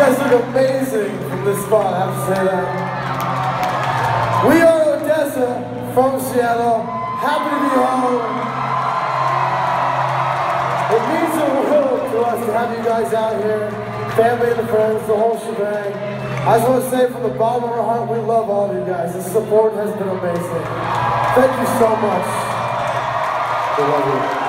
guys look amazing from this spot, I have to say that. We are Odessa from Seattle. Happy to be home. It means the world to us to have you guys out here. Family and friends, the whole shebang. I just want to say from the bottom of our heart, we love all of you guys. The support has been amazing. Thank you so much. We love you.